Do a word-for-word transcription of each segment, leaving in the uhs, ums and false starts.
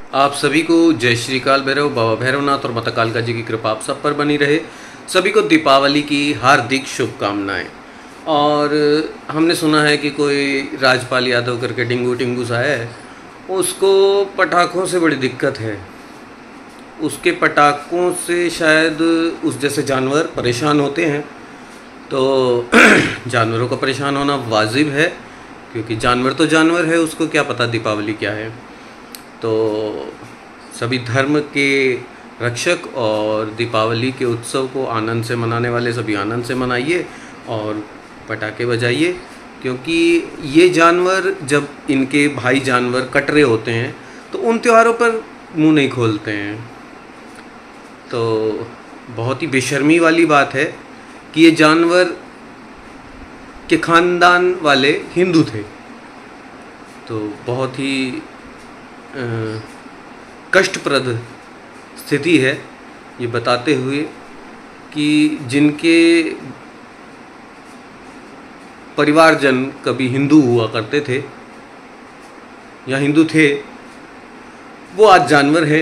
आप सभी को जय श्री काल भैरव, बाबा भैरवनाथ और माता कालका जी की कृपा आप सब पर बनी रहे। सभी को दीपावली की हार्दिक शुभकामनाएं। और हमने सुना है कि कोई राजपाल यादव करके डिंगू टिंगू सा है, उसको पटाखों से बड़ी दिक्कत है। उसके पटाखों से शायद उस जैसे जानवर परेशान होते हैं, तो जानवरों का परेशान होना वाजिब है, क्योंकि जानवर तो जानवर है, उसको क्या पता दीपावली क्या है। तो सभी धर्म के रक्षक और दीपावली के उत्सव को आनंद से मनाने वाले सभी आनंद से मनाइए और पटाखे बजाइए, क्योंकि ये जानवर जब इनके भाई जानवर कट रहे होते हैं तो उन त्योहारों पर मुंह नहीं खोलते हैं। तो बहुत ही बेशर्मी वाली बात है कि ये जानवर के ख़ानदान वाले हिंदू थे। तो बहुत ही कष्टप्रद स्थिति है ये बताते हुए कि जिनके परिवारजन कभी हिंदू हुआ करते थे या हिंदू थे, वो आज जानवर है।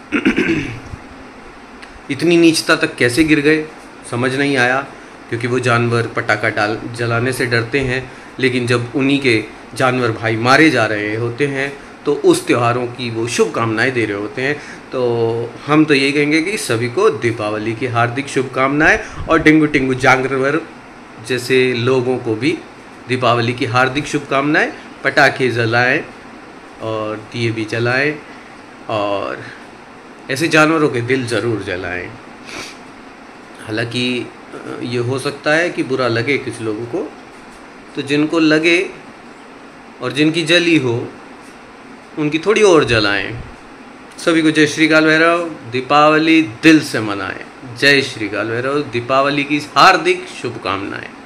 इतनी नीचता तक कैसे गिर गए समझ नहीं आया, क्योंकि वो जानवर पटाखा डाल जलाने से डरते हैं, लेकिन जब उन्हीं के जानवर भाई मारे जा रहे होते हैं तो उस त्योहारों की वो शुभकामनाएं दे रहे होते हैं। तो हम तो यही कहेंगे कि सभी को दीपावली की हार्दिक शुभकामनाएं, और डिंगू टिंगू जानवर जैसे लोगों को भी दीपावली की हार्दिक शुभकामनाएं। पटाखे जलाएं और दिए भी जलाएं, और ऐसे जानवरों के दिल ज़रूर जलाएं। हालांकि ये हो सकता है कि बुरा लगे कुछ लोगों को, तो जिनको लगे और जिनकी जली हो उनकी थोड़ी और जलाएं। सभी को जय श्री काल भैरव, दीपावली दिल से मनाएं। जय श्री काल भैरव, दीपावली की हार्दिक शुभकामनाएं।